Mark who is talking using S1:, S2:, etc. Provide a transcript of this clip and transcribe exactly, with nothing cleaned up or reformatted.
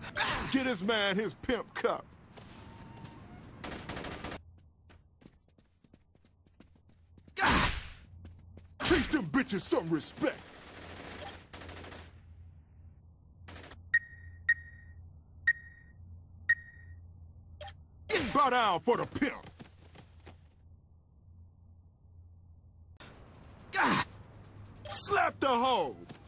S1: Get this man his pimp cup. Teach them bitches some respect. Bow down for the pimp. Slap the hoe.